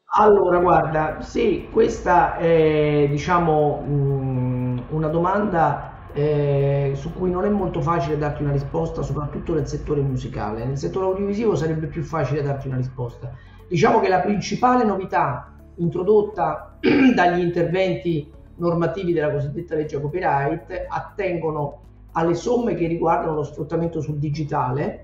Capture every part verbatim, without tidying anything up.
Allora, guarda, sì, questa è, diciamo, mh, una domanda eh, su cui non è molto facile darti una risposta, soprattutto nel settore musicale. Nel settore audiovisivo sarebbe più facile darti una risposta. Diciamo che la principale novità introdotta dagli interventi normativi della cosiddetta legge copyright attengono alle somme che riguardano lo sfruttamento sul digitale,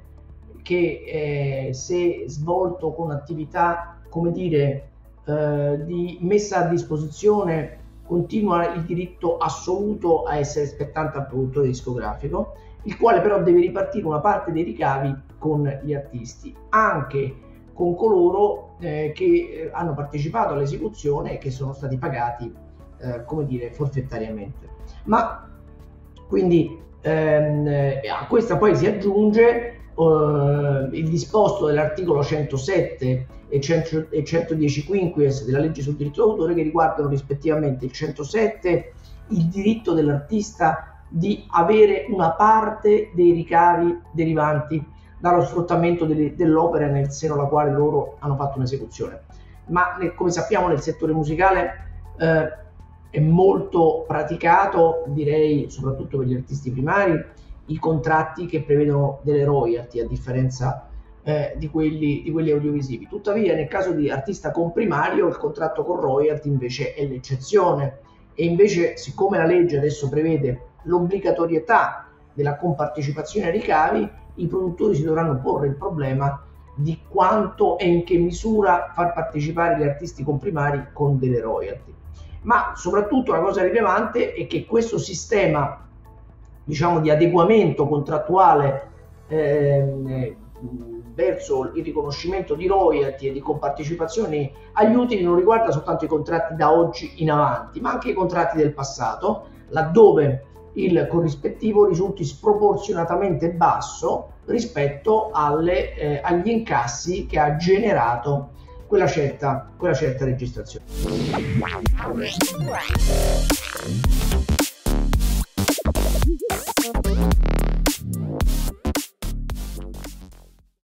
che eh, se svolto con attività, come dire, eh, di messa a disposizione, continua il diritto assoluto a essere spettante al produttore discografico, il quale però deve ripartire una parte dei ricavi con gli artisti, anche con coloro eh, che eh, hanno partecipato all'esecuzione e che sono stati pagati, eh, come dire, forfettariamente. Ma quindi ehm, a questa poi si aggiunge Uh, il disposto dell'articolo centosette e, cento, e centodieci quinquies della legge sul diritto d'autore, che riguardano rispettivamente il centosette il diritto dell'artista di avere una parte dei ricavi derivanti dallo sfruttamento dell'opera nel seno alla quale loro hanno fatto un'esecuzione. Ma nel, come sappiamo, nel settore musicale eh, è molto praticato, direi soprattutto per gli artisti primari, i contratti che prevedono delle royalty, a differenza eh, di, quelli, di quelli audiovisivi. Tuttavia, nel caso di artista comprimario, il contratto con royalty invece è l'eccezione, e invece, siccome la legge adesso prevede l'obbligatorietà della compartecipazione ai ricavi, i produttori si dovranno porre il problema di quanto e in che misura far partecipare gli artisti comprimari con delle royalty. Ma soprattutto la cosa rilevante è che questo sistema, diciamo, di adeguamento contrattuale eh, verso il riconoscimento di royalty e di compartecipazioni agli utili non riguarda soltanto i contratti da oggi in avanti, ma anche i contratti del passato, laddove il corrispettivo risulti sproporzionatamente basso rispetto alle, eh, agli incassi che ha generato quella certa, quella certa registrazione.